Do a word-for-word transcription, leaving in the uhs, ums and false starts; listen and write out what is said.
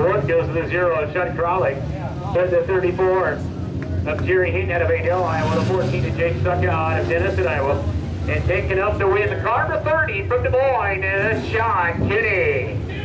Fourth goes to the zero of Chuck Crowley. Third to thirty-four of Jerry Heaton out of Adel, Iowa. The fourteen to Jake Sucka out of Denison, Iowa. And taking up the win, the car to thirty from Des Moines is Sean Kinney.